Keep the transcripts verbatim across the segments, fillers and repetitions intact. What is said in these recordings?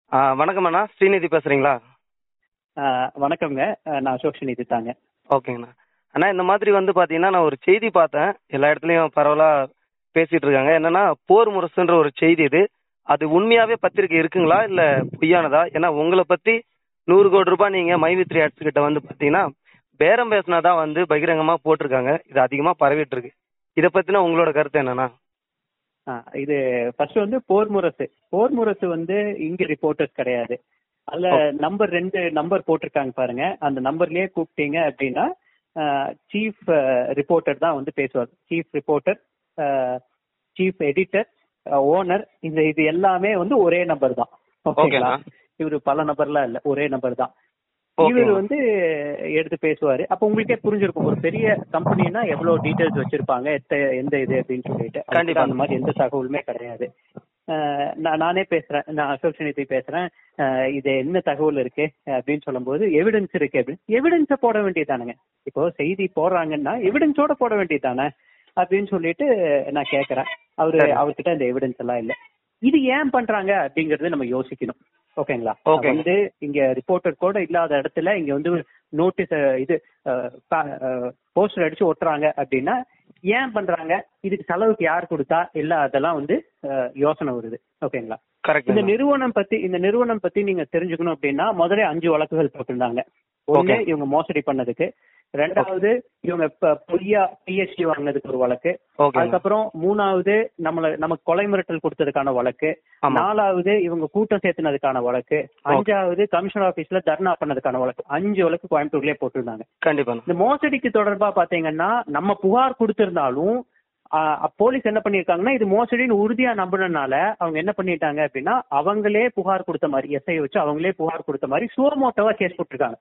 ஆ வணக்கம் அண்ணா, ஸ்ரீநிதி பேசுறீங்களா? ஆ, வணக்கம்ங்க. ஆ, நான் அசோக் ஸ்ரீநிதி தாங்க. ஓகேங்கண்ணா. அண்ணா இந்த மாதிரி வந்து பார்த்தீங்கன்னா நான் ஒரு செய்தி பார்த்தேன், எல்லா இடத்துலையும் பரவலாக பேசிட்டு இருக்காங்க. என்னன்னா போர் முரசுன்ற ஒரு செய்தி இது. அது உண்மையாவே பத்திரிக்கை இருக்குங்களா இல்லை பொய்யானதா? ஏன்னா உங்களை பற்றி நூறு கோடி ரூபாய் நீங்கள் மைவித்ரி ஆட்ஸ் கிட்ட வந்து பார்த்தீங்கன்னா பேரம் பேசினாதான் வந்து பகிரங்கமாக போட்டிருக்காங்க. இது அதிகமாக பரவிட்டு இருக்கு. இதை பற்றின உங்களோட கருத்து என்னண்ணா? ஆ, இது ஃபர்ஸ்ட் வந்து போர் முரசு. போர் முரசு வந்து இங்க ரிப்போர்ட்டர்ஸ் கிடையாது. அதுல நம்பர் ரெண்டு நம்பர் போட்டிருக்காங்க பாருங்க. அந்த நம்பர்லயே கூப்பிட்டீங்க அப்படின்னா சீஃப் ரிப்போர்ட்டர் தான் வந்து பேசுவார். Chief reporter, chief editor, owner, இந்த இது எல்லாமே வந்து ஒரே நம்பர் தான். ஓகேங்களா? இவரு பல நம்பர்லாம் இல்ல, ஒரே நம்பர் தான். இவர் வந்து எடுத்து பேசுவாரு. அப்ப உங்களுக்கே புரிஞ்சிருக்கும், ஒரு பெரிய கம்பெனினா எவ்வளவு டீடைல்ஸ் வச்சிருப்பாங்க, எந்த இது அப்படின்னு சொல்லிட்டு. கண்டிப்பா அந்த மாதிரி எந்த தகவலுமே கிடையாது. நானே பேசுறேன், நான் அசோக் ஸ்ரீநிதி பேசுறேன். இது என்ன தகவல் இருக்கு அப்படின்னு சொல்லும் போது எவிடன்ஸ் இருக்கு அப்படின்னு. எவிடன்ஸை போட வேண்டியதானுங்க. இப்போ செய்தி போடுறாங்கன்னா எவிடன்ஸோட போட வேண்டியதானே அப்படின்னு சொல்லிட்டு நான் கேட்கறேன். அவரு அவர்கிட்ட இந்த எவிடன்ஸ் எல்லாம் இல்லை. இது ஏன் பண்றாங்க அப்படிங்கறது நம்ம யோசிக்கணும். ஓகேங்களா? வந்து இங்க ரிப்போர்ட்டர் கூட இல்லாத இடத்துல இங்க வந்து நோட்டீஸ் இது போஸ்டர் அடிச்சு ஒட்டுறாங்க அப்படின்னா ஏன் பண்றாங்க? இதுக்கு செலவுக்கு யார் கொடுத்தா? இல்ல அதெல்லாம் வந்து யோசனை வருது. ஓகேங்களா? இந்த நிறுவனம் பத்தி இந்த நிறுவனம் பத்தி நீங்க தெரிஞ்சுக்கணும் அப்படின்னா முதல்ல அஞ்சு வழக்குகள் போட்டிருந்தாங்க. ஒண்ணு இவங்க மோசடி பண்ணதுக்கு, ரெண்டாவது இவங்க பொய்யா பிஎஸ்டி வாங்கினதுக்கு ஒரு வழக்கு, அதுக்கப்புறம் மூணாவது நம்மள நமக்கு கொலை மிரட்டல் கொடுத்ததுக்கான வழக்கு, நாலாவது இவங்க கூட்டம் சேர்த்துனதுக்கான வழக்கு, அஞ்சாவது கமிஷனர் ஆபீஸ்ல தர்ணா பண்ணதுக்கான வழக்கு. அஞ்சு வழக்கு கோயம்புத்தூர்லயே போட்டிருந்தாங்க. கண்டிப்பா இந்த மோசடிக்கு தொடர்பா பாத்தீங்கன்னா நம்ம புகார் கொடுத்திருந்தாலும் போலீஸ் என்ன பண்ணிருக்காங்கன்னா இது மோசடின்னு உறுதியா நம்பினால அவங்க என்ன பண்ணிட்டாங்க அப்படின்னா அவங்களே புகார் கொடுத்த மாதிரி, எஸ்ஐ வச்சு அவங்களே புகார் கொடுத்த மாதிரி சுவமோட்டோவா கேஸ் போட்டிருக்காங்க.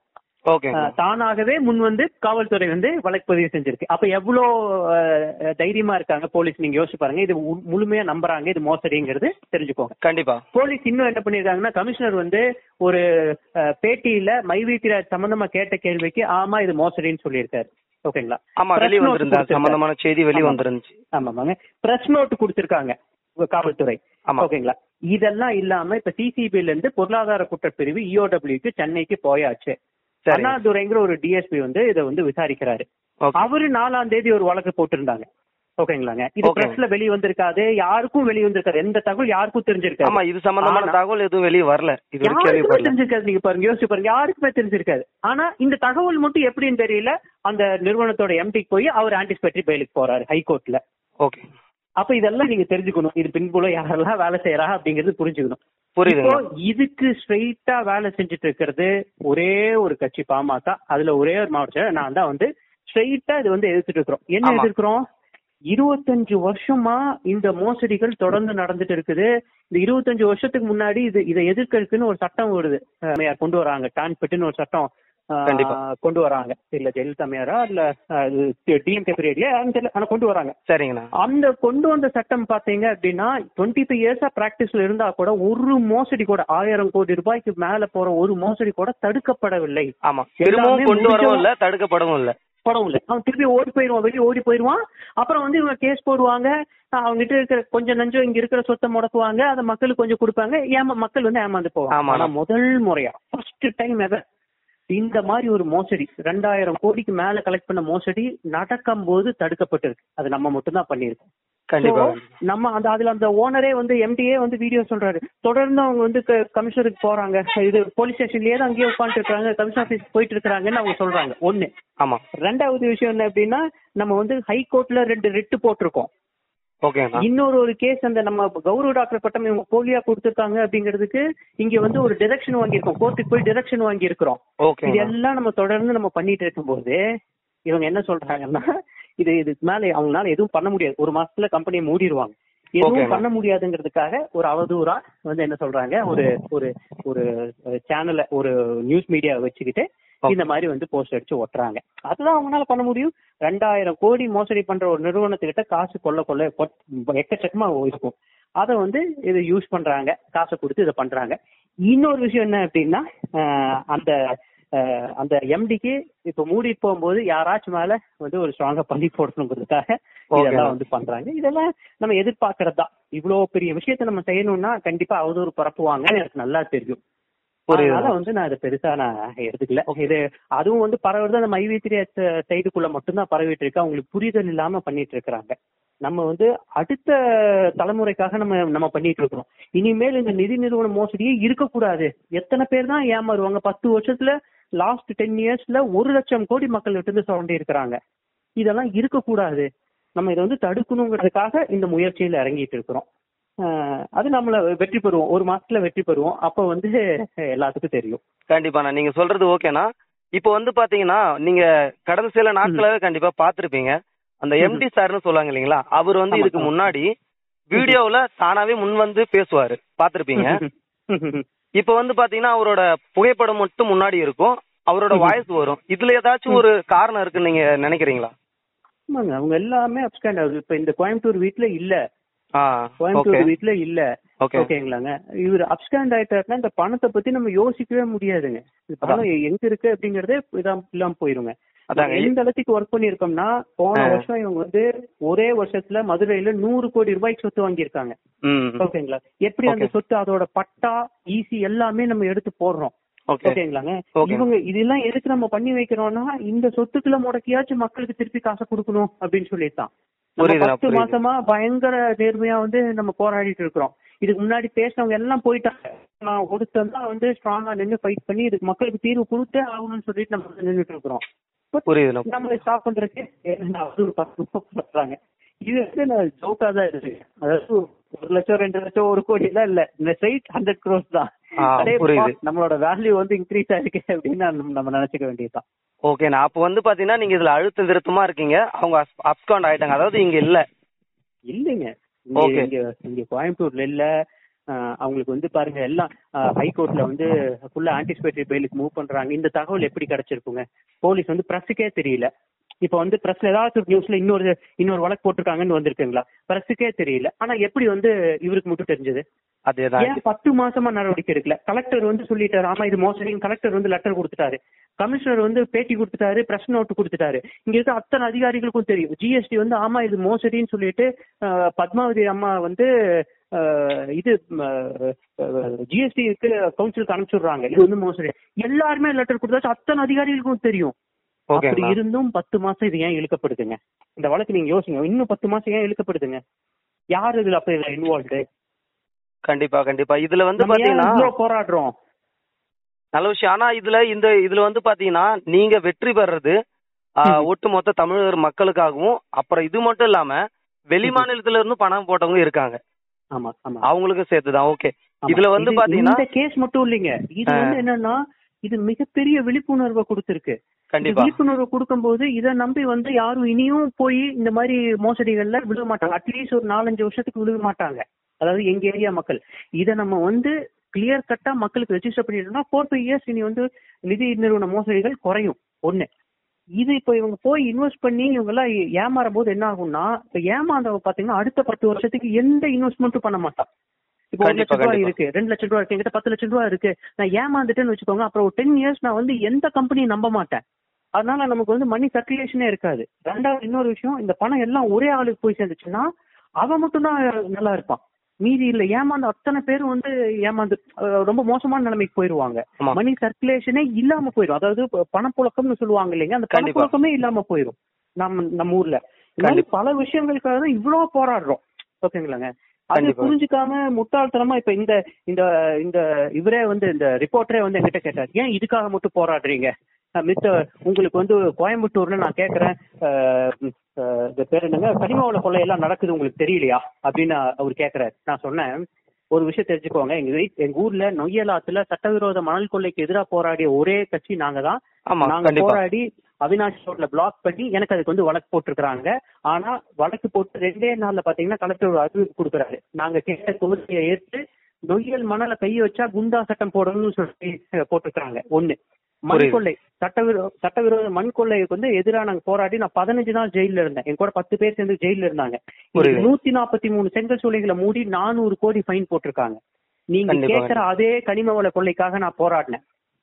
தானாகவே முன் வந்து காவல்துறை வந்து வழக்கு பதிவு செஞ்சிருக்கு. அப்ப எவ்வளவு தைரியமா இருக்காங்க போலீஸ், நீங்க யோசிச்சு பாருங்க. இது முழுமையா நம்புறாங்க இது மோசடிங்கிறது தெரிஞ்சுக்கோங்க. கண்டிப்பா போலீஸ் இன்னும் என்ன பண்ணிருக்காங்கன்னா, கமிஷனர் வந்து ஒரு பேட்டியில மைவித்ரி சம்பந்தமா கேட்ட கேள்விக்கு ஆமா இது மோசடின்னு சொல்லியிருக்காரு. ஓகேங்களா? சம்பந்தமான செய்தி வெளியே வந்துருந்துச்சு. ஆமாங்க, பிரஸ் நோட் கொடுத்திருக்காங்க காவல்துறை. ஓகேங்களா? இதெல்லாம் இல்லாம இப்ப சிசிபில இருந்து பொருளாதார குற்றப்பிரிவு இஓடபிள்யூக்கு சென்னைக்கு போயாச்சு. அண்ணாதுரைங்கிற ஒரு டிஎஸ்பி வந்து இதை வந்து விசாரிக்கிறாரு. அவரு நாலாம் தேதி ஒரு வழக்கு போட்டிருந்தாங்க. ஓகேங்களாங்க? இது பிரஸ்ல வெளியே வந்திருக்காது, யாருக்கும் வெளியே வந்திருக்காது, எந்த தகவல் யாருக்கும் தெரிஞ்சிருக்காது. இது சம்பந்தமான தகவல் எதுவும் வெளியே வரல, தெரிஞ்சிருக்காது. நீங்க பாருங்க, யோசிச்சு பாருங்க, யாருக்குமே தெரிஞ்சிருக்காது. ஆனா இந்த தகவல் மட்டும் எப்படின்னு தெரியல. அந்த நிறுவனத்தோட எம்டிக்கு போய் அவர் ஆன்டிசிபேட்டரி பெயிலுக்கு போறாரு ஹைகோர்ட்ல. ஓகே, அப்ப இதெல்லாம் நீங்க தெரிஞ்சுக்கணும். இது பின்புல யாரெல்லாம் வேலை செய்யறா அப்படிங்கிறது புரிஞ்சுக்கணும். இப்போ இதுக்கு ஸ்ட்ரெயிட்டா வேலை செஞ்சுட்டு இருக்கிறது ஒரே ஒரு கட்சி பாமக. அதுல ஒரே ஒரு மாவட்டம் நான் தான் வந்து ஸ்ட்ரெயிட்டா இது வந்து எதிர்த்துட்டு இருக்கிறோம். என்ன எதிர்க்கிறோம்? இருபத்தஞ்சு வருஷமா இந்த மோசடிகள் தொடர்ந்து நடந்துட்டு இருக்குது. இந்த இருபத்தஞ்சு வருஷத்துக்கு முன்னாடி இது இதை எதிர்க்கிறதுக்குன்னு ஒரு சட்டம் வருது, கொண்டு வராங்க. டான்பெட்னு ஒரு சட்டம் கொண்டு வராங்க. இல்ல ஜெயலலிதா மேயரா இல்ல டிஎம்கே பீரியட்லயே ஆனா கொண்டு வராங்க. சரிங்களா? அந்த கொண்டு வந்த சட்டம் பாத்தீங்க அப்படின்னா டுவெண்ட்டி ஃபைவ் இயர்ஸா பிராக்டிஸ்ல இருந்தா கூட ஒரு மோசடி கூட, ஆயிரம் கோடி ரூபாய்க்கு மேல போற ஒரு மோசடி கூட தடுக்கப்படவில்லை. ஆமா, கொண்டு வரவும் இல்ல, தடுக்கப்படவும் இல்ல படம் இல்ல. அவன் திருப்பி ஓடி போயிருவான், வெளியே ஓடி போயிருவான். அப்புறம் வந்து இவங்க கேஸ் போடுவாங்க. அவங்க கிட்ட இருக்கிற கொஞ்சம் நஞ்சம் இங்க இருக்கிற சொத்தை முடக்குவாங்க, அதை மக்களுக்கு கொஞ்சம் கொடுப்பாங்க. ஏமா மக்கள் வந்து ஏமாந்து போவாங்க. ஆனா முதல் முறையா ஃபர்ஸ்ட் டைம் எவர் இந்த மாதிரி ஒரு மோசடி, ரெண்டாயிரம் கோடிக்கு மேல கலெக்ட் பண்ண மோசடி நடக்கும் போது தடுக்கப்பட்டிருக்கு. அது நம்ம மட்டும் தான் பண்ணிருக்கோம். நம்ம அந்த அதுல அந்த ஓனரே வந்து எம்டிஏ வந்து வீடியோ சொல்றாரு. தொடர்ந்து அவங்க வந்து கமிஷனருக்கு போறாங்க, இது போலீஸ் ஸ்டேஷன்லயே தான் அங்கேயே உட்காந்துட்டு இருக்காங்க, கமிஷனர் ஆபீஸ் போயிட்டு இருக்காங்கன்னு அவங்க சொல்றாங்க. ஒண்ணு. ஆமா. ரெண்டாவது விஷயம் என்ன அப்படின்னா, நம்ம வந்து ஹைகோர்ட்ல ரெண்டு ரிட்டு போட்டிருக்கோம். இன்னொரு ஒரு கேஸ், அந்த நம்ம கௌரவ டாக்டர் பட்டம் இவங்க போலியா கொடுத்துருக்காங்க அப்படிங்கிறதுக்கு இங்க வந்து ஒரு டிரெக்ஷன் வாங்கியிருக்கோம். கோர்ட்டுக்கு போய் டிரெக்ஷன் வாங்கி இருக்கிறோம். இது எல்லாம் நம்ம தொடர்ந்து நம்ம பண்ணிட்டு இருக்கும் போது இவங்க என்ன சொல்றாங்கன்னா, இது இதுக்கு மேல அவங்களால எதுவும் பண்ண முடியாது, ஒரு மாசத்துல கம்பெனியை மூடிடுவாங்க, எதுவும் பண்ண முடியாதுங்கிறதுக்காக ஒரு அவதூறா வந்து என்ன சொல்றாங்க, ஒரு ஒரு ஒரு சேனல்ல ஒரு நியூஸ் மீடியா வச்சுக்கிட்டு இந்த மாதிரி வந்து போஸ்ட் அடிச்சு ஒட்டுறாங்க. அதுதான் அவங்களால பண்ண முடியும். ரெண்டாயிரம் கோடி மோசடி பண்ற ஒரு நிறுவனத்துக்கிட்ட காசு கொள்ள கொள்ள எக்கச்சக்கமா இருக்கும். அதை வந்து இதை யூஸ் பண்றாங்க, காசை கொடுத்து இதை பண்றாங்க. இன்னொரு விஷயம் என்ன அப்படின்னா, அந்த அந்த எம்டிக்கு இப்ப மூடி போகும்போது யாராச்சும் மேல வந்து ஒரு ஸ்ட்ராங்கா பண்ணி போடணுங்கிறதுக்காக இதெல்லாம் வந்து பண்றாங்க. இதெல்லாம் நம்ம எதிர்பார்க்கறது தான். இவ்வளவு பெரிய விஷயத்த நம்ம செய்யணும்னா கண்டிப்பா அவதூறு பரப்புவாங்கன்னு எனக்கு நல்லா தெரியும். அதனால வந்து நான் அதை பெருசா நான் எடுத்துக்கல. இது அதுவும் வந்து பரவுறது அந்த மைவேத்திரிய சைடுக்குள்ள மட்டும்தான் பரவிட்டு இருக்கு. அவங்களுக்கு புரிதல் இல்லாம பண்ணிட்டு இருக்கிறாங்க. நம்ம வந்து அடுத்த தலைமுறைக்காக நம்ம நம்ம பண்ணிட்டு இருக்கிறோம். இனிமேல் இந்த நிதி நிறுவன மோசடியே இருக்கக்கூடாது. எத்தனை பேர் தான் ஏமாறுவாங்க? பத்து வருஷத்துல லாஸ்ட் டென் இயர்ஸ்ல ஒரு லட்சம் கோடி மக்கள் கிட்ட இருந்து சுரண்டி இருக்கிறாங்க. இதெல்லாம் இருக்கக்கூடாது. நம்ம இதை வந்து தடுக்கணுங்கிறதுக்காக இந்த முயற்சியில இறங்கிட்டு இருக்கிறோம். அது நம்மள வெற்றி பெறுவோம். ஒரு மாசத்துல வெற்றி பெறுவோம். அப்ப வந்து எல்லாத்துக்கும் தெரியும். கண்டிப்பா நீங்க சொல்றது ஓகேனா. இப்போ வந்து பாத்தீங்கன்னா நீங்க கடந்த சில நாட்களாவே கண்டிப்பா பாத்திருப்பீங்க. அந்த எம்டி சார்னு சொல்லுவாங்க இல்லைங்களா, அவர் வந்து இதுக்கு முன்னாடி வீடியோல தானாவே முன் வந்து பேசுவாரு, பாத்திருப்பீங்க. இப்ப வந்து பாத்தீங்கன்னா அவரோட புகைப்படம் மட்டும் முன்னாடி இருக்கும், அவரோட வாய்ஸ் வரும். இதுல ஏதாச்சும் ஒரு காரணம் இருக்குன்னு நீங்க நினைக்கிறீங்களா? ஆமாங்க, அவங்க எல்லாமே அப்ஸ்காண்ட் ஆகுது. இப்ப இந்த கோயம்புத்தூர் வீட்டுல இல்ல, கோயம்புத்தூர் வீட்டுல இல்ல, ஓகேங்களாங்க. இவர் அப்ஸ்காண்ட் ஆயிட்டாருன்னா இந்த பணத்தை பத்தி நம்ம யோசிக்கவே முடியாதுங்க. பணம் எங்க இருக்கு அப்படிங்கறதே இல்லாம போயிருங்க. எந்த அளவுக்கு ஒர்க் பண்ணிருக்கோம்னா, போன வருஷம் இவங்க வந்து ஒரே வருஷத்துல மதுரையில நூறு கோடி ரூபாய்க்கு சொத்து வாங்கியிருக்காங்க. ஓகேங்களா? எப்படி அந்த சொத்து, அதோட பட்டா, ஈசி எல்லாமே நம்ம எடுத்து போடுறோம். ஓகேங்களாங்க. இவங்க இதெல்லாம் எதுக்கு நம்ம பண்ணி வைக்கிறோம்னா, இந்த சொத்துக்களை முடக்கியாச்சும் மக்களுக்கு திருப்பி காசை கொடுக்கணும் அப்படின்னு சொல்லிட்டான். பத்து மாசமா பயங்கர நேர்மையா வந்து நம்ம போராடிட்டு இருக்கிறோம். இதுக்கு முன்னாடி பேசினவங்க எல்லாம் போயிட்டாங்க. நான் ஒருத்தன் வந்து ஸ்ட்ராங்கா நின்று ஃபைட் பண்ணி இதுக்கு மக்களுக்கு தீர்வு கொடுத்தே ஆகணும்னு சொல்லிட்டு நம்ம நின்றுட்டு இருக்கிறோம். நம்ம ஸ்டாப் பண்றதுக்கு பண்றாங்க. இது வந்து நான் ஜோக்கா தான் இருக்கு. அதாவது ஒரு லட்சம் ரெண்டு லட்சம் ஒரு கோடி எல்லாம் இல்ல, இந்த ஸ்ட்ரைட் ஹண்ட்ரட் க்ரோஸ் தான். நம்மளோட வேல்யூ வந்து இன்க்ரீஸ் ஆயிருக்கு அப்படின்னு நம்ம நினைச்சுக்க வேண்டியதுதான். ஓகே, நான் அப்ப வந்து பாத்தீங்கன்னா நீங்க இதுல அழுத்தம் திருத்தமா இருக்கீங்க. அவங்க அப்ஸ்காண்ட் ஆயிட்டாங்க, அதாவது இங்க இல்ல இல்லைங்க. இங்க கோயம்புத்தூர்ல இல்ல. அவங்களுக்கு வந்து பாருங்க, எல்லாம் ஹைகோர்ட்ல வந்து ஃபுல்லா ஆன்டிசிபேட்டரி பெயிலுக்கு மூவ் பண்றாங்க. இந்த தகவல் எப்படி கிடைச்சிருக்குங்க? போலீஸ் வந்து பிரஸுக்கே தெரியல. இப்ப வந்து பிரஸ்ல ஏதாவது நியூஸ்ல இன்னொரு இன்னொரு வழக்கு போட்டிருக்காங்கன்னு வந்திருக்குங்களா? பிரஸுக்கே தெரியல. ஆனா எப்படி வந்து இவருக்கு மட்டும் தெரிஞ்சது? ஏன் பத்து மாசமா நடவடிக்கை எடுக்கல? கலெக்டர் வந்து சொல்லிட்டாரு, ஆமா இது மோசடி. கலெக்டர் வந்து லெட்டர் கொடுத்துட்டாரு, கமிஷனர் வந்து பேட்டி கொடுத்துட்டாரு, பிரஸ் நோட்டு கொடுத்துட்டாரு. இங்க இருக்க அத்தனை அதிகாரிகளுக்கும் தெரியும். ஜிஎஸ்டி வந்து ஆமா இது மோசடின்னு சொல்லிட்டு பத்மாவதி அம்மா வந்து இது ஜிஎஸ்டிக்கு கவுன்சிலுக்கு அனுப்பிச்சுடுறாங்க, இது வந்து மோசடி. எல்லாருமே லெட்டர் கொடுத்தாச்சு, அத்தனை அதிகாரிகளுக்கும் தெரியும். அப்படி இருந்தும் பத்து மாசம் இது ஏன் இழுக்கப்படுதுங்க? இந்த வழக்கு நீங்க யோசிங்க, இன்னும் பத்து மாசம் ஏன் இழுக்கப்படுதுங்க? யாரு இதுல அப்ப இதுல இன்வால்வ்டு? கண்டிப்பா கண்டிப்பா இதுல வந்து பாத்தீங்கன்னா போராடுறோம், நல்ல விஷயம். ஆனா இதுல இந்த இதுல வந்து பாத்தீங்கன்னா நீங்க வெற்றி பெறது ஒட்டுமொத்த தமிழர் மக்களுக்காகவும், அப்புறம் இது மட்டும் இல்லாம வெளி மாநிலத்துல இருந்து பணம் போட்டவங்க இருக்காங்க, ஆமா ஆமா, அவங்களுக்கும் சேர்த்துதான். ஓகே, இதுல வந்து பாத்தீங்கன்னா இந்த கேஸ் மட்டும் இல்லைங்க, இது வந்து என்னன்னா இது மிகப்பெரிய விழிப்புணர்வை கொடுத்திருக்கு. விழிப்புணர்வு கொடுக்கும் போது இதை நம்பி வந்து யாரும் இனியும் போய் இந்த மாதிரி மோசடிகள்ல விழுக மாட்டாங்க. அட்லீஸ்ட் ஒரு நாலஞ்சு வருஷத்துக்கு விழுக மாட்டாங்க. அதாவது எங்க ஏரியா மக்கள் இதை நம்ம வந்து கிளியர் கட்டா மக்களுக்கு ரெஜிஸ்டர் பண்ணிட்டோம்னா ஃபோர் ஃபைவ் இயர்ஸ் இனி வந்து நிதி நிறுவன மோசடிகள் குறையும். ஒண்ணு இது இப்ப இவங்க போய் இன்வெஸ்ட் பண்ணி இவங்க எல்லாம் ஏமாறும் போது என்ன ஆகும்னா, இப்ப ஏமாந்தவங்க பாத்தீங்கன்னா அடுத்த பத்து வருஷத்துக்கு எந்த இன்வெஸ்ட்மெண்ட்டும் பண்ண மாட்டான். இப்போ ஒரு லட்சம் ரூபாய் இருக்கு, ரெண்டு லட்சம் ரூபாய் இருக்கு, என்கிட்ட பத்து லட்சம் ரூபாய் இருக்கு, நான் ஏமாந்துட்டேன்னு வச்சுக்கோங்க, அப்புறம் ஒரு டென் இயர்ஸ் நான் வந்து எந்த கம்பெனியும் நம்ப மாட்டேன். அதனால நமக்கு வந்து மணி சர்க்குலேஷனே இருக்காது. ரெண்டாவது இன்னொரு விஷயம், இந்த பணம் எல்லாம் ஒரே ஆளுக்கு போய் சேர்ந்துச்சுன்னா அவன் மட்டும் தான் நல்லா இருப்பான், மீதி இல்ல ஏமாந்து அத்தனை பேரும் வந்து ஏமாந்து ரொம்ப மோசமான நிலைமைக்கு போயிருவாங்க. மணி சர்க்குலேஷனே இல்லாம போயிடும். அதாவது பணப்புழக்கம்னு சொல்லுவாங்க இல்லைங்க, அந்த பணப்புழக்கமே இல்லாம போயிடும் நம்ம நம்ம ஊர்ல. பல விஷயங்களுக்காக தான் இவ்வளவு போராடுறோம். ஓகேங்களாங்க. அது புரிஞ்சுக்காம முட்டாள்தனமா இப்ப இந்த இந்த இவரே வந்து இந்த ரிப்போர்ட்டரே வந்து என்கிட்ட கேட்டார், ஏன் இதுக்காக மட்டும் போராடுறீங்க மிஸ்டர், உங்களுக்கு வந்து கோயம்புத்தூர்ல நான் கேக்குறேன் இந்த பேர் என்னங்க கனிமவள கொள்ளை எல்லாம் நடக்குது உங்களுக்கு தெரியலையா அப்படின்னு அவர் கேக்குறாரு. நான் சொன்னேன், ஒரு விஷயம் தெரிஞ்சுக்கோங்க, எங்க எங்க ஊர்ல நொய்யலாத்துல சட்டவிரோத மணல் கொள்ளைக்கு எதிராக போராடிய ஒரே கட்சி நாங்க தான். நாங்க போராடி அவினாஷ் ரோட்ல பிளாக் பண்ணி எனக்கு அதுக்கு வந்து வழக்கு போட்டிருக்காங்க. ஆனா வழக்கு போட்டு ரெண்டே நாள்ல பாத்தீங்கன்னா கலெக்டர் அறிவிப்பு கொடுக்குறாரு, நாங்க கேட்ட கோரிக்கையை ஏற்று நொய்யல் மணல கைய வச்சா குண்டா சட்டம் போடணும்னு சொல்லி போட்டிருக்காங்க. ஒண்ணு மண் கொள்ளை, சட்டவிரோ சட்டவிரோத மண் கொள்ளைக்கு வந்து எதிராக நாங்க போராடி நான் பதினஞ்சு நாள் ஜெயில இருந்தேன். என் கூட பத்து பேர் சேர்ந்து ஜெயில இருந்தாங்க. நூத்தி நாற்பத்தி மூணு செங்கல் சூளைகளை மூடி நானூறு கோடி ஃபைன் போட்டிருக்காங்க. நீங்க கேட்கிற அதே கனிம வள கொள்ளைக்காக நான் போராடினேன்.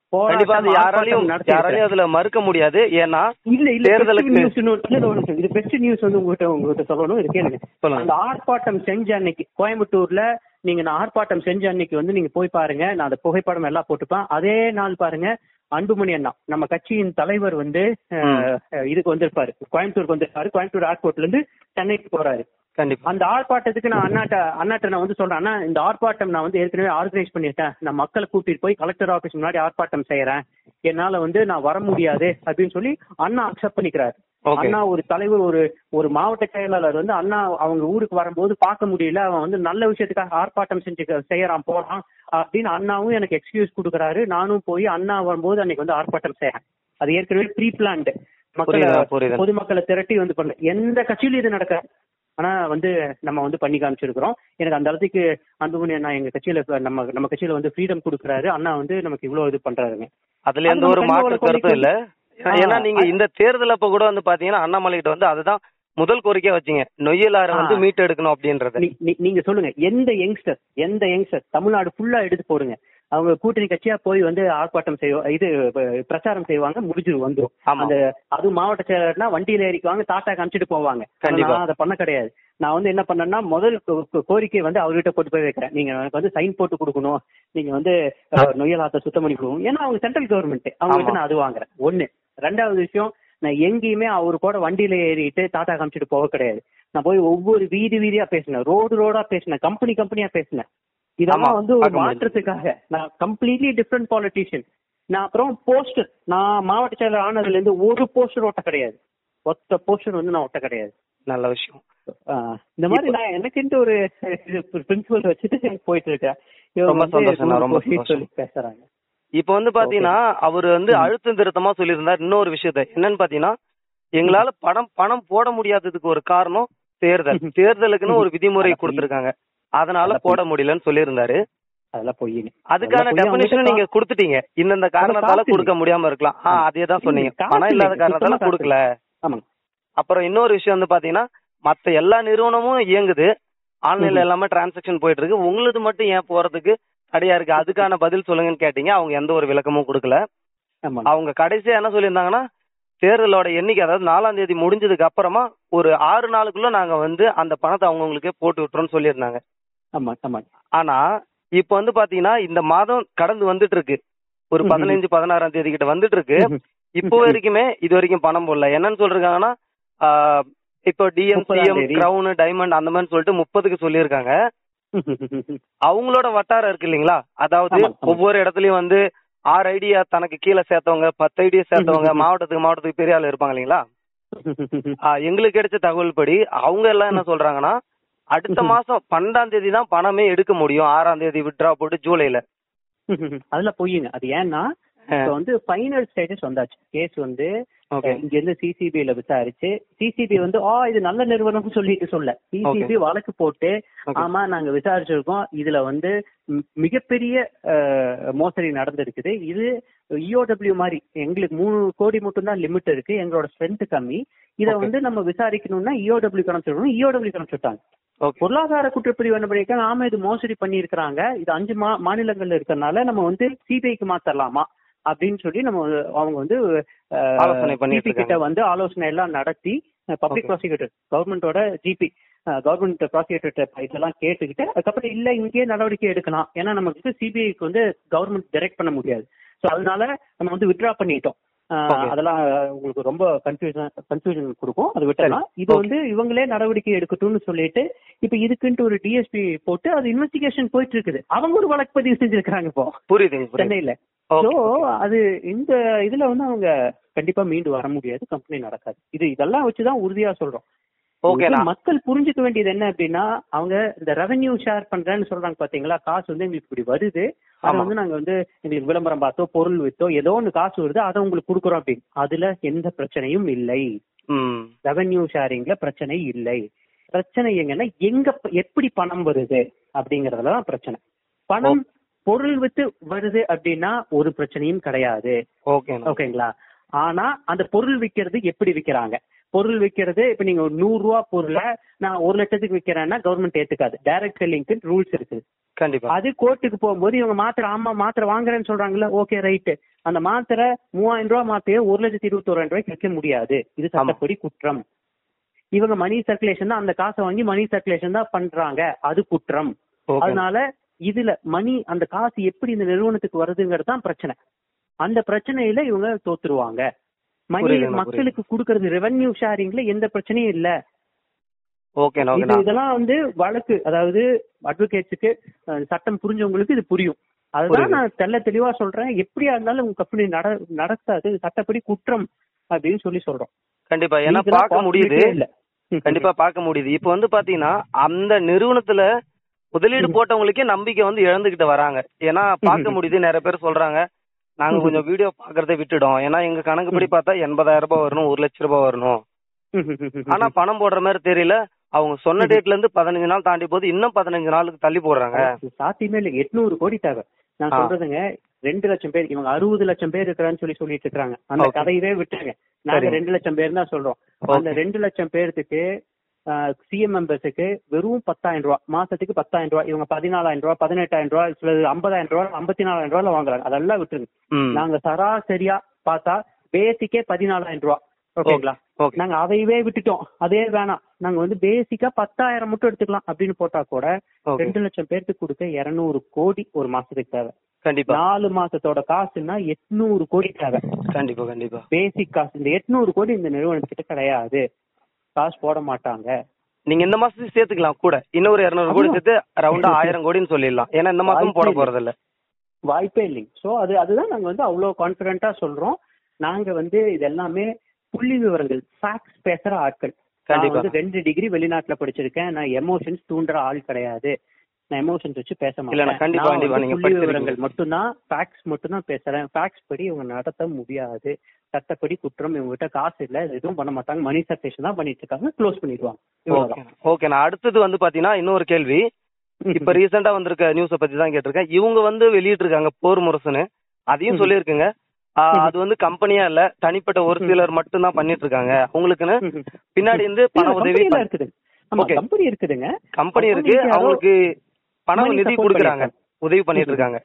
கண்டிப்பா அது யாராலையும் யாராலையும் அதுல மறுக்க முடியாது. ஏன்னா இல்ல இல்ல தேர்தலுக்கு நியூஸ் இது பெஸ்ட் நியூஸ் வந்து உங்ககிட்ட உங்ககிட்ட சொல்லணும். இது கேளுங்க. அந்த ஆர்ப்பாட்டம் செஞ்ச அன்னைக்கு கோயம்புத்தூர்ல நீங்க நான் ஆர்ப்பாட்டம் செஞ்ச அன்னைக்கு வந்து நீங்க போய் பாருங்க. நான் அந்த புகைப்படம் எல்லாம் போட்டுப்பேன். அதே நாள் பாருங்க அன்புமணி அண்ணா நம்ம கட்சியின் தலைவர் வந்து இதுக்கு வந்திருப்பாரு, கோயம்புத்தூருக்கு வந்திருப்பாரு. கோயம்புத்தூர் ஏர்போர்ட்ல இருந்து சென்னைக்கு போறாரு. அந்த ஆர்ப்பாட்டத்துக்கு நான் அண்ணாட்ட அண்ணாட்ட நான் வந்து சொல்றேன், அண்ணா இந்த ஆர்ப்பாட்டம் நான் வந்து ஏற்கனவே ஆர்கனைஸ் பண்ணிட்டேன். நான் மக்களை கூட்டிட்டு போய் கலெக்டர் ஆபீஸ் முன்னாடி ஆர்ப்பாட்டம் செய்யறேன், என்னால வந்து நான் வர முடியாது அப்படின்னு சொல்லி அண்ணா அக்செப்ட் பண்ணிக்கிறாரு. அண்ணா ஒரு தலைவர், ஒரு ஒரு மாவட்ட செயலாளர் வந்து அண்ணா அவங்க ஊருக்கு வரும்போது பார்க்க முடியல, அவன் வந்து நல்ல விஷயத்துக்காக ஆர்ப்பாட்டம் செஞ்சு செய்யறான் போறான் அப்படின்னு அண்ணாவும் எனக்கு எக்ஸ்கியூஸ் கொடுக்குறாரு. நானும் போய் அண்ணா வரும்போது அன்னைக்கு வந்து ஆர்ப்பாட்டம் செய்யறேன். அது ஏற்கனவே ப்ரீ பிளான்டு. மக்களை பொதுமக்களை திரட்டி வந்து பண்ணல. எந்த கட்சியிலும் இது நடக்காது. ஆனா வந்து நம்ம வந்து பண்ணி காமிச்சிருக்கிறோம். எனக்கு அந்த அளவுக்கு அன்புமணி அண்ணா எங்க கட்சியில நம்ம நம்ம கட்சியில வந்து ஃப்ரீடம் கொடுக்குறாரு. அண்ணா வந்து நமக்கு இவ்வளவு இது பண்றாருங்க. அதுல எந்த ஒரு மாற்று கருத்தும் இல்ல. ஏன்னா நீங்க இந்த தேர்தல் அப்ப கூட வந்து பாத்தீங்கன்னா அண்ணாமலை கிட்ட வந்து அதுதான் முதல் கோரிக்கையா வச்சீங்க, நொய்யலார வந்து மீட் எடுக்கணும் அப்படின்றது. நீங்க சொல்லுங்க, எந்த யங்ஸ்டர் எந்த யங்ஸ்டர் தமிழ்நாடு ஃபுல்லா எடுத்து போடுங்க, அவங்க கூட்டணி கட்சியா போய் வந்து ஆர்ப்பாட்டம் செய்வோம், இது பிரச்சாரம் செய்வாங்க, முடிஞ்சிரு வந்துடும். அந்த அது மாவட்ட செயலர்னா வண்டியில ஏறிக்குவாங்க, டாட்டா காமிச்சிட்டு போவாங்க. கண்டிப்பா அதை பண்ண கிடையாது. நான் வந்து என்ன பண்ணேன்னா முதல் கோரிக்கை வந்து அவர்கிட்ட கொண்டு போய் வைக்கிறேன். நீங்க எனக்கு வந்து சைன் போட்டு கொடுக்கணும், நீங்க வந்து நொய்யலாத்த சுத்தம் பண்ணி கொடுக்கணும். ஏன்னா அவங்க சென்ட்ரல் கவர்மெண்ட், அவங்க கிட்ட நான் அது வாங்குறேன். ஒண்ணு. ரெண்டாவது விஷயம், நான் எங்கேயுமே அவரு கூட வண்டியில ஏறிட்டு டாட்டா காமிச்சிட்டு போக கிடையாது. நான் போய் ஒவ்வொரு வீதி வீதியா பேசினேன், ரோடு ரோடா பேசினேன், கம்பெனி கம்பெனியா பேசினேன். இதெல்லாம் வந்து ஒரு மாற்றத்துக்காக. நான் கம்ப்ளீட்லி டிஃப்ரெண்ட் பாலிட்டிஷியன். நான் அப்புறம் போஸ்டர், நான் மாவட்ட செயலர் ஆனதுல இருந்து ஒரு போஸ்டர் ஒட்ட கிடையாது. ஒத்த போஸ்டர் வந்து நான் ஒட்ட கிடையாது. நல்ல விஷயம். இந்த மாதிரி நான் எனக்குன்ட்டு ஒரு பிரின்சிபல் வச்சுட்டு போயிட்டு இருக்கேன். ரொம்ப சந்தோஷம், ரொம்ப பேசுறாங்க. இப்ப வந்து பாத்தீங்கன்னா அவரு வந்து அழுத்தம் திருத்தமா சொல்லியிருந்தார் இன்னொரு விஷயத்த. என்னன்னு பாத்தீங்கன்னா, எங்களால பணம் பணம் போட முடியாததுக்கு ஒரு காரணம் தேர்தல், தேர்தலுக்குன்னு ஒரு விதிமுறை கொடுத்திருக்காங்க, அதனால போட முடியலன்னு சொல்லியிருந்தாரு. அதெல்லாம் போய் அதுக்கான டெபினிஷன் நீங்க கொடுத்துட்டீங்க. இந்த காரணத்தால கொடுக்க முடியாம இருக்கலாம். ஆஹ் அதே தான் சொன்னீங்க, பணம் இல்லாத காரணத்தால கொடுக்கல. அப்புறம் இன்னொரு விஷயம் வந்து பாத்தீங்கன்னா, மத்த எல்லா நிறுவனமும் இயங்குது, ஆன்லைன்ல எல்லாமே டிரான்சாக்சன் போயிட்டு இருக்கு, உங்களுக்கு மட்டும் ஏன் போறதுக்கு தடையா இருக்கு, அதுக்கான பதில் சொல்லுங்கன்னு கேட்டீங்க. அவங்க எந்த ஒரு விளக்கமும் கொடுக்கல. அவங்க கடைசியா என்ன சொல்லியிருந்தாங்கன்னா, தேர்தலோட எண்ணிக்கை அதாவது நாலாம் தேதி முடிஞ்சதுக்கு அப்புறமா ஒரு ஆறு நாளுக்குள்ள நாங்க வந்து அந்த பணத்தை அவங்களுக்கே போட்டு விட்டுறோம்னு சொல்லியிருந்தாங்க. ஆனா இப்ப வந்து பாத்தீங்கன்னா இந்த மாதம் கடந்து வந்துட்டு இருக்கு, ஒரு பதினஞ்சு பதினாறாம் தேதி கிட்ட வந்துட்டு இருக்கு. இப்போ வரைக்குமே இது வரைக்கும் பணம் போடல. என்னன்னு சொல்றாங்கன்னா, இப்போ டிஎம் சிஎம் கிரவுன் டைமண்ட் அந்த மாதிரி சொல்லிட்டு முப்பதுக்கு சொல்லியிருக்காங்க. அவங்களோட வட்டாரம் இருக்கு இல்லைங்களா, அதாவது ஒவ்வொரு இடத்துலயும் வந்து ஆறு ஐடியா தனக்கு கீழே சேர்த்தவங்க, பத்து ஐடியா சேர்த்தவங்க, மாவட்டத்துக்கு மாவட்டத்துக்கு பெரிய ஆள் இருப்பாங்க இல்லைங்களா. எங்களுக்கு கிடைச்ச தகவல் படி அவங்க எல்லாம் என்ன சொல்றாங்கன்னா, அடுத்த மாசம் பன்னெண்டாம் தேதி தான் பணமே எடுக்க முடியும், ஆறாம் தேதி விட்ரா போட்டு ஜூலைல. அதுல போயிங்க. அது ஏன்னா வந்து ஃபைனல் ஸ்டேஜஸ் வந்தாச்சு. கேஸ் வந்து இங்க இருந்து சிசிபில விசாரிச்சு, சிசிபி வந்து ஆ இது நல்ல நிறுவனம் சொல்லிட்டு சொல்ல, சிசிபி வழக்கு போட்டு ஆமா நாங்க விசாரிச்சிருக்கோம், இதுல வந்து மிகப்பெரிய மோசடி நடந்திருக்குது, இது இஓடபிள்யூ மாதிரி எங்களுக்கு மூணு கோடி மட்டும் தான் லிமிட் இருக்கு, எங்களோட ஸ்ட்ரென்த் கம்மி, இதை வந்து நம்ம விசாரிக்கணும்னா இஓடபிள்யூ கணச்சிடணும், இஓடபிள்யூ கணச்சிட்டாங்க. பொருளாதார குற்றப்பிரிவு என்ன பண்ணிருக்காங்க, ஆமா இது மோசடி பண்ணி இருக்கிறாங்க, இது அஞ்சு மா மாநிலங்கள்ல இருக்கிறதுனால நம்ம வந்து சிபிஐக்கு மாத்தரலாமா அப்படின்னு சொல்லி நம்ம அவங்க வந்து கிட்ட வந்து ஆலோசனை எல்லாம் நடத்தி பப்ளிக் ப்ராசிக்யூட்டர் கவர்மெண்டோட ஜிபி கவர்மெண்ட் ப்ராசிக்யூட்டர் இதெல்லாம் கேட்டுக்கிட்டு அதுக்கப்புறம் இல்ல இங்கே நடவடிக்கை எடுக்கலாம், ஏன்னா நமக்கு சிபிஐக்கு வந்து கவர்மெண்ட் டைரக்ட் பண்ண முடியாது, ஸோ அதனால நம்ம வந்து வித்ட்ரா பண்ணிட்டோம். அதெல்லாம் உங்களுக்கு ரொம்ப கன்ஃபியூஷன் கன்ஃபியூஷன் கொடுக்கும், அது விட்டலாம். இது வந்து இவங்களே நடவடிக்கை எடுக்கட்டும்னு சொல்லிட்டு இப்ப இதுக்குன்ட்டு ஒரு டிஎஸ்பி போட்டு அது இன்வெஸ்டிகேஷன் போயிட்டு இருக்குது. அவங்க ஒரு வழக்கு பதிவு செஞ்சிருக்காங்க இப்போ சென்னையில. சோ அது இந்த இதுல வந்து அவங்க கண்டிப்பா மீண்டு வர முடியாது, கம்பெனி நடக்காது. இது இதெல்லாம் வச்சுதான் உறுதியா சொல்றோம். மக்கள் புரிஞ்சுக்க வேண்டியது என்ன அப்படின்னா, அவங்க இந்த ரெவென்யூ ஷேர் பண்றேன்னு சொல்றாங்க பாத்தீங்களா, காசு வந்து எங்களுக்கு இப்படி வருது, அதை வந்து நாங்க வந்து எங்களுக்கு விளம்பரம் பார்த்தோ பொருள் வித்தோ ஏதோ ஒன்று காசு வருது அதை உங்களுக்கு கொடுக்குறோம் அப்படின்னு, அதுல எந்த பிரச்சனையும் இல்லை. ரெவென்யூ ஷேரிங்ல பிரச்சனை இல்லை. பிரச்சனை எங்கன்னா எங்க எப்படி பணம் வருது அப்படிங்கறதுலதான் பிரச்சனை. பணம் பொருள் வித்து வருது அப்படின்னா ஒரு பிரச்சனையும் கிடையாது, ஓகேங்களா. ஆனா அந்த பொருள் விற்கிறது எப்படி விற்கிறாங்க, பொருள் விற்கிறது இப்ப நீங்க ஒரு நூறு ரூபா பொருளை நான் ஒரு லட்சத்துக்கு விற்கிறேன்னா கவர்மெண்ட் ஏத்துக்காது. டைரக்ட் செல்லிங்க்கு ரூல்ஸ் இருக்குது. கண்டிப்பா. அது கோர்ட்டுக்கு போகும்போது இவங்க மாத்திரை ஆமா மாத்திரை வாங்குறேன்னு சொல்றாங்கல்ல, ஓகே ரைட்டு, அந்த மாத்திரை மூவாயிரம் ரூபாய் மாத்திரையை ஒரு லட்சத்தி இருபத்தி ஓராயிரம் ரூபாய்க்கு விற்க முடியாது, இது சட்டப்படி குற்றம். இவங்க மணி சர்க்குலேஷன் தான், அந்த காசை வாங்கி மணி சர்க்குலேஷன் தான் பண்றாங்க, அது குற்றம். அதனால இதுல மணி அந்த காசு எப்படி இந்த நிறுவனத்துக்கு வருதுங்கிறது தான் பிரச்சனை. அந்த பிரச்சனையில இவங்க தோத்துருவாங்க. மணி மக்களுக்கு கொடுக்கறது ரெவென்யூ ஷேரிங்ல எந்த பிரச்சனையும் இல்ல. இதெல்லாம் வந்து வழக்கு, அதாவது அட்வொகேட்ஸுக்கு சட்டம் புரிஞ்சவங்களுக்கு இது புரியும். அதுதான் நான் தெல்ல தெளிவா சொல்றேன். எப்படியா இருந்தாலும் உங்க கம்பெனி நடத்தாது, சட்டப்படி குற்றம் அப்படின்னு சொல்லி சொல்றோம். கண்டிப்பா, ஏன்னா பார்க்க முடியுது. கண்டிப்பா பார்க்க முடியுது. இப்ப வந்து பாத்தீங்கன்னா அந்த நிறுவனத்துல முதலீடு போட்டவங்களுக்கே நம்பிக்கை வந்து இழந்துகிட்டு வராங்க. ஏன்னா பார்க்க முடியுது, நிறைய பேர் சொல்றாங்க நாங்க கொஞ்சம் வீடியோ பாக்குறதை விட்டுட்டோம், ஏன்னா எங்க கணக்குப்படி பார்த்தா எண்பதாயிரம் ரூபாய் வரணும், ஒரு லட்சம் ரூபாய் வரணும், ஆனா பணம் போடுற மாதிரி தெரியல. அவங்க சொன்ன டேட்ல இருந்து பதினஞ்சு நாள் தாண்டி போது இன்னும் பதினஞ்சு நாளுக்கு தள்ளி போடுறாங்க. சாத்தியமே இல்லை. எட்நூறு கோடி தேவை. நான் சொல்றதுங்க ரெண்டு லட்சம் பேர், இவங்க அறுபது லட்சம் பேர் இருக்கிறான்னு சொல்லி சொல்லிட்டு இருக்காங்க. அந்த கதையவே விட்டுருங்க, நாங்க ரெண்டு லட்சம் பேர் தான் சொல்றோம். அந்த ரெண்டு லட்சம் பேருக்கு சிஎம் மெம்பர்ஸுக்கு வெறும் பத்தாயிரம் ரூபாய் மாசத்துக்கு பத்தாயிரம் ரூபாய், இவங்க பதினாலாயிரம் ரூபாய் பதினெட்டாயிரம் ரூபாய் ஐம்பதாயிரம் ரூபாய் ஐம்பத்தி நாலாயிரம் ரூபாய் வாங்குறாங்க. அதெல்லாம் விட்டுருங்க. நாங்க சராசரியா பார்த்தா பேசிக்கே பதினாலாயிரம் ரூபாய், ஓகேங்களா? நாங்க அதையவே விட்டுட்டோம், அதே வேணாம், நாங்க வந்து பேசிக்கா பத்தாயிரம் மட்டும் எடுத்துக்கலாம் அப்படின்னு போட்டா கூட ரெண்டு லட்சம் பேருக்கு கொடுக்க இருநூறு கோடி ஒரு மாசத்துக்கு தேவை. கண்டிப்பா நாலு மாசத்தோட காசுன்னா எட்நூறு கோடி தேவை. கண்டிப்பா கண்டிப்பா பேசிக் காசு. இந்த எட்நூறு கோடி இந்த நிறுவனத்துக்கிட்ட கிடையாது, காசு போட மாட்டாங்க. நீங்க இந்த மாசத்துக்கு சேர்த்துக்கலாம் கூட, இன்னொரு இருநூறு கோடி சேர்த்து ரவுண்டா ஆயிரம் கோடின்னு சொல்லிடலாம். ஏன்னா இந்த மாசம் போட போறது இல்ல, வாய்ப்பே இல்லைங்க. சோ அது அதுதான் நாங்க வந்து அவ்வளவு கான்பிடென்டா சொல்றோம். நாங்க வந்து இது எல்லாமே புள்ளி விவரங்கள், ஃபேக்ட்ஸ் பேசுற ஆட்கள். நான் வந்து ரெண்டு டிகிரி வெளிநாட்டுல படிச்சிருக்கேன். நான் எமோஷன்ஸ் தூண்டுற ஆள் கிடையாது. நான் எமோஷன்ஸ் வச்சு பேச மாட்டேன். புள்ளி விவரங்கள் மட்டும்தான், ஃபேக்ட்ஸ் மட்டும்தான் பேசுறேன். ஃபேக்ட்ஸ் படி இவங்க நடத்த முடியாது, சட்டப்படி குற்றம். இவங்க கிட்ட காசு இல்ல, எதுவும் பண்ண மாட்டாங்க, மணி சர்க்குலேஷன் தான் பண்ணிட்டு இருக்காங்க, க்ளோஸ் பண்ணிடுவாங்க. ஓகே, நான் அடுத்தது வந்து பாத்தீங்கன்னா இன்னொரு கேள்வி. இப்ப ரீசெண்டா வந்திருக்க நியூஸ பத்தி தான் கேட்டிருக்கேன். இவங்க வந்து வெளியிட்டு இருக்காங்க போர் முரசுன்னு, அதையும் சொல்லியிருக்குங்க. அது வந்து கம்பெனியா இல்ல, தனிப்பட்ட ஒரு சிலர் மட்டும் தான் பண்ணிட்டு இருக்காங்க. உங்களுக்குன்னு பின்னாடி இருந்து பண உதவி இருக்குது, கம்பெனி இருக்குதுங்க, கம்பெனி இருக்கு, அவங்களுக்கு பணம் நிதி கொடுக்குறாங்க, உதவி பண்ணிட்டு இருக்காங்க.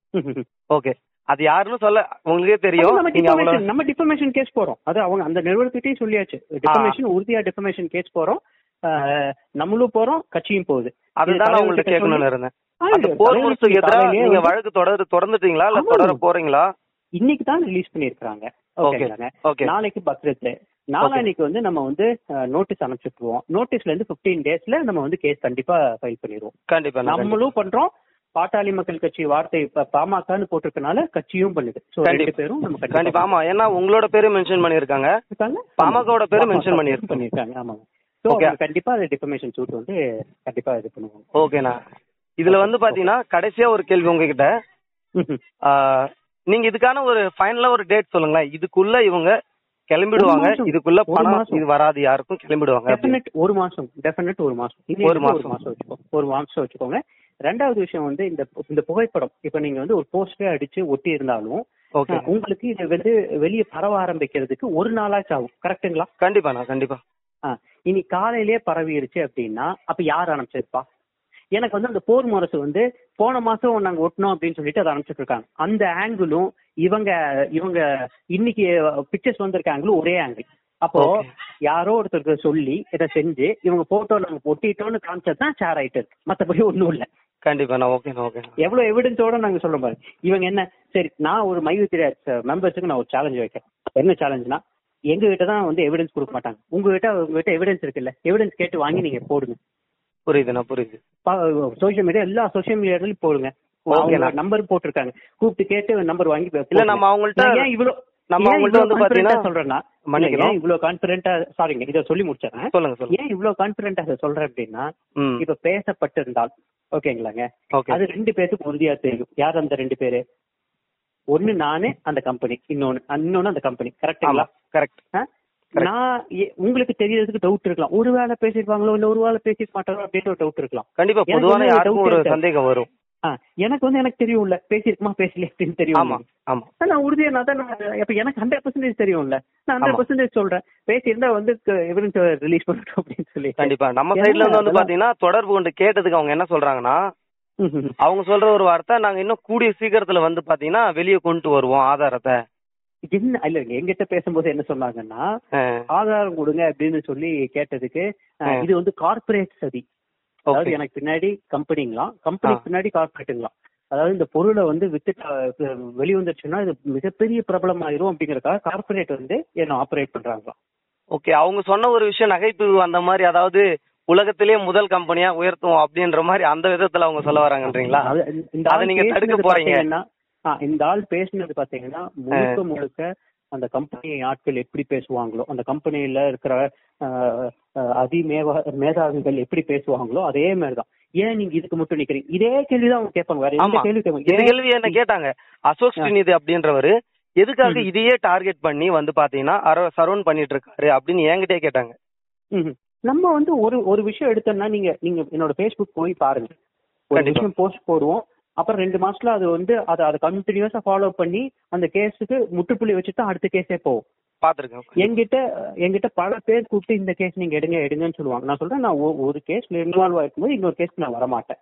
ஓகே, அது யாருன்னு சொல்ல உங்களுக்கே தெரியும். நம்ம டிஃபமேஷன் கேஸ் போறோம், அது அவங்க அந்த நிறுவனத்திட்டே சொல்லியாச்சு. டிஃபமேஷன் உறுதியா டிஃபமேஷன் கேஸ் போறோம், நம்மளும் போறோம், கட்சியும் போகுது. அதுதான் நான் உங்கள்ட்ட கேட்கணும்னு இருந்தேன். அந்த போர் முரசுக்கு எதிராக நீங்க வழக்கு தொடர் தொடர்ந்துட்டீங்களா இல்ல தொடர போறீங்களா? இன்னைக்கு தான் ரிலீஸ் பண்ணிருக்காங்க. நாளைக்கு பக்ரீத், நாளைக்கு வந்து நம்ம வந்து நோட்டீஸ் அனுப்பிச்சுட்டுருவோம். நோட்டீஸ்ல இருந்து பிப்டீன் டேஸ்ல நம்ம வந்து கேஸ் கண்டிப்பா ஃபைல் பண்ணிடுவோம். கண்டிப்பா நம்மளும் பண்றோம். பாட்டாளி மக்கள் கட்சி வார்த்தை பாமகன்னு போட்டிருக்கனால கட்சியும் பண்ணுது. ரெண்டு பேரும் நம்ம கண்டிப்பா. ஆமா, ஏன்னா உங்களோட பேரும் மென்ஷன் பண்ணிருக்காங்க, பாமகவோட பேரும் மென்ஷன் பண்ணிருக்காங்க. ஆமாங்க. சோ கண்டிப்பா அது டிஃபமேஷன் சூட் வந்து கண்டிப்பா இது பண்ணுவாங்க. ஓகேண்ணா, இதுல வந்து பாத்தீங்கன்னா கடைசியா ஒரு கேள்வி உங்ககிட்ட. நீங்க இதுக்கான ஒரு ஃபைனலா ஒரு டேட் சொல்லுங்களேன், இதுக்குள்ள இவங்க கிளம்பிடுவாங்க, இதுக்குள்ள பணம் இது வராது யாருக்கும், கிளம்பிடுவாங்க. ஒரு மாசம் டெஃபினட், ஒரு மாசம் ஒரு மாசம் வச்சுக்கோங்க, ஒரு மாசம் வச்சுக்கோங்க. ரெண்டாவது விஷயம் வந்து இந்த இந்த புகைப்படம் இப்ப நீங்க வந்து ஒரு போஸ்டரே அடிச்சு ஒட்டி இருந்தாலும் உங்களுக்கு இது வந்து வெளியே பரவ ஆரம்பிக்கிறதுக்கு ஒரு நாளாச்சும் ஆகும். கரெக்டுங்களா? கண்டிப்பா கண்டிப்பா. இனி காலையிலேயே பரவிடுச்சு அப்படின்னா அப்ப யார் அனுப்பிச்சிருப்பா? எனக்கு வந்து அந்த போர் முரசு வந்து போன மாசம் நாங்க ஒட்டணும் அப்படின்னு சொல்லிட்டு அதை அனுப்பிச்சிட்டு இருக்காங்க. அந்த ஆங்கிளும் இவங்க இவங்க இன்னைக்கு பிக்சர்ஸ் வந்திருக்க ஆங்கிளும் ஒரே ஆங்கிள். அப்போ யாரோ ஒருத்தருக்கு சொல்லி இதை செஞ்சு இவங்க போட்டோ நாங்க ஒட்டிட்டோம்னு காமிச்சதுதான் ஷேர் ஆயிட்டு இருக்கு, மத்தபடி ஒண்ணும் இல்ல. கண்டிப்பா. ஓகே ஓகே, எவ்வளவு எவிடன்ஸோட நாங்க சொல்ல பாருங்க. இவங்க என்ன சரி, நான் ஒரு மைவித்திரி மெம்பர்ஸுக்கு நான் ஒரு சேலஞ்ச் வைக்கிறேன். என்ன சேலஞ்சுனா, எங்க கிட்ட தான் வந்து எவிடன்ஸ் கொடுக்க மாட்டாங்க, உங்ககிட்ட உங்ககிட்ட எவிடன்ஸ் இருக்குல்ல, எவிடன்ஸ் கேட்டு வாங்கி நீங்க போடுங்க. புரியுதுண்ணா புரியுது. சோசியல் மீடியா எல்லா சோசியல் மீடியாவிலும் போடுங்க. நம்பர் போட்டிருக்காங்க, கூப்பிட்டு கேட்டு நம்பர் வாங்கி. இல்ல நம்ம அவங்கள்ட்ட ஏன் இவ்வளவு நம்ம அவங்கள்ட்ட வந்து பாத்தீங்கன்னா சொல்றேன்னா, ஏன் இவ்வளவு கான்பிடென்டா சாரிங்க இதை சொல்லி முடிச்சிடறேன். சொல்லுங்க. ஏன் இவ்வளவு கான்பிடென்டா அதை சொல்றேன் அப்படின்னா, இப்ப பேசப்பட்டிருந்தால் ஓகேங்களாங்க, அது ரெண்டு பேருக்கு உறுதியா தெரியும். யார் அந்த ரெண்டு பேரு? ஒண்ணு நானு, அந்த கம்பெனி, இன்னொன்னு இன்னொன்னு அந்த கம்பெனி. கரெக்டுங்களா? கரெக்ட். நான் உங்களுக்கு தெரியறதுக்கு டவுட் இருக்கலாம், ஒரு வேளை பேசிருப்பாங்களோ இல்ல ஒரு வேளை பேசிக்க மாட்டாங்களோ அப்படின்னு ஒரு டவுட் இருக்கலாம். கண்டிப்பா பொதுவான யாருக்கும் ஒரு சந்தேகம் வரும். ஆ, எனக்கு வந்து எனக்கு தெரியும்ல பேசியிருக்குமா பேசலையா அப்படின்னு தெரியும். ஆமா ஆமா நான் உறுதியா நான் தான் இப்ப எனக்கு ஹண்ட்ரட் பர்சன்டேஜ் தெரியும்ல, நான் ஹண்ட்ரட் ஆமா பர்சன்டேஜ் சொல்றேன். பேசியிருந்தா வந்து எவிடன்ஸ் ரிலீஸ் பண்ணட்டும் அப்படின்னு சொல்லி. கண்டிப்பா நம்ம சைடுல இருந்து வந்து பாத்தீங்கன்னா தொடர்பு கொண்டு கேட்டதுக்கு அவங்க என்ன சொல்றாங்கன்னா, அவங்க சொல்ற ஒரு வார்த்தை, நாங்க இன்னும் கூடிய சீக்கிரத்துல வந்து பாத்தீங்கன்னா வெளியே கொண்டு வருவோம் ஆதாரத்தை. என்ன இல்ல எங்கிட்ட பேசும்போது என்ன சொன்னாங்கன்னா, ஆதாரம் கொடுங்க அப்படின்னு சொல்லி கேட்டதுக்கு, இது வந்து கார்பரேட் சதி, அதாவது எனக்கு பின்னாடி கம்பெனிங்களாம், கம்பெனிக்கு பின்னாடி கார்பரேட்டுங்களாம். அதாவது இந்த பொருளை வந்து வித்து வெளிவந்துருச்சுன்னா இது மிகப்பெரிய பிரபலம் ஆயிரும் அப்படிங்கறதுக்காக கார்பரேட் வந்து என்ன ஆபரேட் பண்றாங்களாம். ஓகே, அவங்க சொன்ன ஒரு விஷயம் நகைப்பு அந்த மாதிரி, அதாவது உலகத்திலேயே முதல் கம்பெனியா உயர்த்துவோம் அப்படின்ற மாதிரி அந்த விதத்துல அவங்க சொல்ல வராங்கன்றீங்களா? அதை நீங்க தடுக்க போறீங்க. இந்த ஆள் பேசினது பாத்தீங்கன்னா முழுக்க முழுக்க அந்த கம்பெனி ஆட்கள் எப்படி பேசுவாங்களோ, அந்த கம்பெனியில இருக்கிற அதி மேதாவிகள் எப்படி பேசுவாங்களோ அதே மாதிரிதான். ஏன் நீங்க இதுக்கு மட்டும் நிக்கிறீங்க, இதே கேள்விதான் அவங்க கேட்பாங்க. வேற எந்த கேள்வி கேட்பாங்க. கேள்வி என்ன கேட்டாங்க, அசோக் ஸ்ரீநிதி அப்படின்றவரு எதுக்காக இதையே டார்கெட் பண்ணி வந்து பாத்தீங்கன்னா சரௌண்ட் பண்ணிட்டு இருக்காரு அப்படின்னு என்கிட்டே கேட்டாங்க. நம்ம வந்து ஒரு ஒரு விஷயம் எடுத்தோம்னா, நீங்க நீங்க என்னோட Facebook போய் பாருங்க, ஒரு விஷயம் போஸ்ட் போடுவோம், அப்புறம் ரெண்டு மாசத்துல அது வந்து அதை அதை கண்டினியூஸா ஃபாலோ பண்ணி அந்த கேஸுக்கு முற்றுப்புள்ளி வச்சுட்டு அடுத்த கேஸே போகும். பாத்துருக்கேன். என்கிட்ட என்கிட்ட பல பேர் கூப்பிட்டு இந்த கேஸ் நீங்க எடுங்க எடுங்கன்னு சொல்லுவாங்க. நான் சொல்றேன், நான் ஒரு கேஸ்ல இன்வால்வ் ஆயிருக்கும் போது இன்னொரு கேஸ்க்கு நான் வரமாட்டேன்.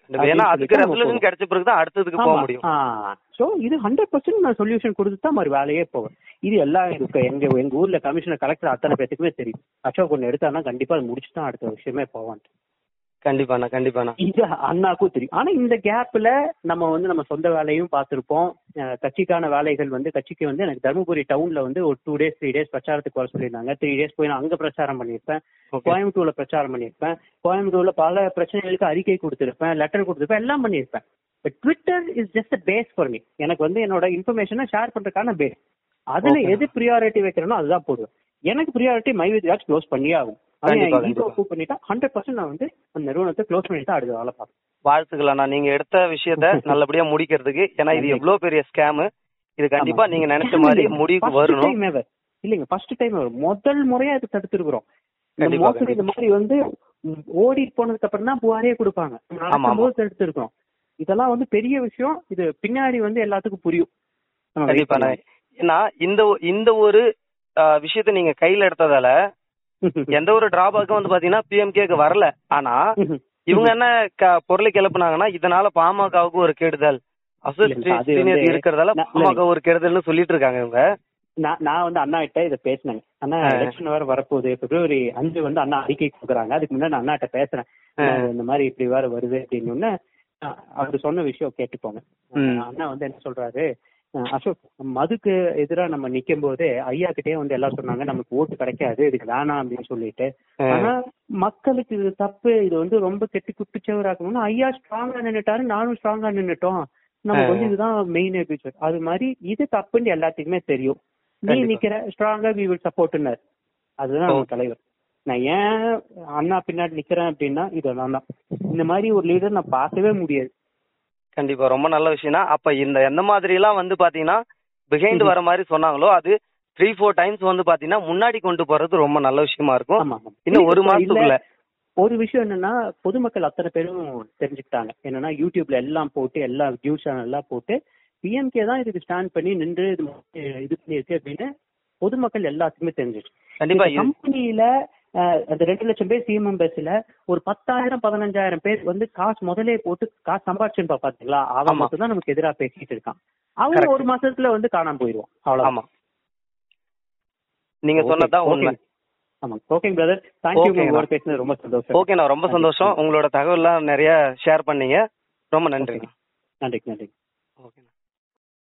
கிடைச்ச பிறகுதான் அடுத்ததுக்கு போக முடியும். சோ இது ஹண்ட்ரட் பர்சன்ட் நான் சொல்யூஷன் கொடுத்துட்டா மாதிரி வேலையே போகும். இது எல்லாம் இருக்கு எங்க எங்க ஊர்ல கமிஷனர் கலெக்டர் அத்தனை பேத்துக்குமே தெரியும். அசோக் ஒண்ணு எடுத்தானா கண்டிப்பா அது முடிச்சுட்டு தான் அடுத்த விஷயமே போவான். கண்டிப்பாண்ணா கண்டிப்பாண்ணா. இது அண்ணாக்கும் தெரியும். ஆனா இந்த கேப்ல நம்ம வந்து நம்ம சொந்த வேலையும் பார்த்திருப்போம். கட்சிக்கான வேலைகள் வந்து கட்சிக்கு வந்து எனக்கு தருமபுரி டவுன்ல வந்து ஒரு டூ டேஸ் த்ரீ டேஸ் பிரச்சாரத்துக்கு வர சொல்லியிருந்தாங்க. த்ரீ டேஸ் போய் நான் அங்க பிரச்சாரம் பண்ணியிருப்பேன், கோயம்புத்தூர்ல பிரச்சாரம் பண்ணியிருப்பேன், கோயம்புத்தூர்ல பல பிரச்சனைகளுக்கு அறிக்கை கொடுத்திருப்பேன், லெட்டர் கொடுத்திருப்பேன், எல்லாம் பண்ணியிருப்பேன். But Twitter is just base for me. எனக்கு வந்து என்னோட இன்ஃபர்மேஷனை ஷேர் பண்றதுக்கான பேஸ். அதுல எது ப்ரியாரிட்டி வைக்கிறேனோ அதுதான் போடுவேன். எனக்கு ப்ரியாரிட்டி மை வித் யாட்ச் க்ளோஸ் பண்ணியே ஆகும். வாழ்த்துக்களா, நீங்க எடுத்த விஷயத்த நல்லபடியா முடிக்கிறதுக்கு. ஏன்னா இது எவ்வளவு பெரிய ஸ்கேம், இது கண்டிப்பா நீங்க நினைச்ச மாதிரி முடிவுக்கு வரணும். இல்லைங்க, ஃபர்ஸ்ட் டைம் முதல் முறையா இது தடுத்துருக்கிறோம். இந்த மாதிரி வந்து ஓடி போனதுக்கு அப்புறம் தான் புகாரே கொடுப்பாங்க, தடுத்துருக்கோம். இதெல்லாம் வந்து பெரிய விஷயம். இது பின்னாடி வந்து எல்லாத்துக்கும் புரியும். கண்டிப்பா. ஏன்னா இந்த இந்த ஒரு விஷயத்த நீங்க கையில எடுத்ததால எந்த ஒரு டிராபேக்கும் வந்து பாத்தீங்கன்னா பிஎம்கேக்கு வரல. ஆனா இவங்க என்ன பொருளை கிளப்புனாங்கன்னா, இதனால பாமகவுக்கு ஒரு கெடுதல், இருக்கிறதால பாமக ஒரு கெடுதல்னு சொல்லிட்டு இருக்காங்க இவங்க. நான் வந்து அண்ணா கிட்ட இதை பேசினேன். அண்ணா எலெக்ஷன் வேற வரப்போகுது, பிப்ரவரி அஞ்சு வந்து அண்ணா அறிக்கை கொடுக்குறாங்க, அதுக்கு முன்னாடி நான் அண்ணா கிட்ட பேசுறேன், இந்த மாதிரி இப்படி வேற வருது அப்படின்னு. அவரு சொன்ன விஷயம் கேட்டுப்போங்க. அண்ணா வந்து என்ன சொல்றாரு, அசோக் மதுக்கு எதிராக நம்ம நிக்கும் போதே ஐயா கிட்டே வந்து எல்லாம் சொன்னாங்க நமக்கு ஓட்டு கிடைக்காது, இதுக்கு வேணாம் அப்படின்னு சொல்லிட்டு. ஆனா மக்களுக்கு இது தப்பு, இது வந்து ரொம்ப கெட்டி குட்டிச்சவராக்கணும்னு ஐயா ஸ்ட்ராங்கா நின்னுட்டாரு, நானும் ஸ்ட்ராங்கா நின்னுட்டோம். நமக்கு வந்து இதுதான் மெயின் எபிசோட். அது மாதிரி இது தப்புன்னு எல்லாத்துக்குமே தெரியும். நீ நிக்கிற ஸ்ட்ராங்கா வி வில் சப்போர்ட்னார். அதுதான் நம்ம தலைவர். நான் ஏன் அண்ணா பின்னாடி நிக்கிறேன் அப்படின்னா இதெல்லாம் தான். இந்த மாதிரி ஒரு லீடர் நான் பார்க்கவே முடியாது. கண்டிப்பா, ரொம்ப நல்ல விஷயம்னா. அப்ப இந்த எந்த மாதிரி எல்லாம் வந்து பாத்தீங்கன்னா பிஹைண்ட் வர மாதிரி சொன்னாங்களோ அது த்ரீ ஃபோர் டைம்ஸ் வந்து பாத்தீங்கன்னா முன்னாடி கொண்டு போறது ரொம்ப நல்ல விஷயமா இருக்கும். இன்னும் ஒரு மாசத்துக்குள்ள ஒரு விஷயம் என்னன்னா, பொதுமக்கள் அத்தனை பேரும் தெரிஞ்சுக்கிட்டாங்க. என்னன்னா யூடியூப்ல எல்லாம் போட்டு எல்லா நியூஸ் சேனல் எல்லாம் போட்டு பிஎம்கே தான் இதுக்கு ஸ்டாண்ட் பண்ணி நின்று இது இது பண்ணிருக்கு அப்படின்னு பொதுமக்கள் எல்லாத்துக்குமே தெரிஞ்சிச்சு. கண்டிப்பா கம்பெனியில அந்த ரெண்டு லட்சம் பேர் சிஎம்எம் பேஸ்ல ஒரு பத்தாயிரம் பதினஞ்சாயிரம் பேர் வந்து காசு முதலே போட்டு காசு சம்பாதிச்சுன்னு பாத்தீங்களா, அவன் மட்டும் தான் நமக்கு எதிராக பேசிட்டு இருக்கான். அவங்க ஒரு மாசத்துல வந்து காணாம போயிடுவான். அவ்வளவுதான். நீங்க சொன்னதான் உண்மை. ஆமா, ஓகே பிரதர், தேங்க்யூ. உங்களோட பேசினது ரொம்ப சந்தோஷம். ஓகே, நான் ரொம்ப சந்தோஷம். உங்களோட தகவல் எல்லாம் நிறைய ஷேர் பண்ணீங்க. ரொம்ப நன்றி. நன்றி நன்றி. ஓகே.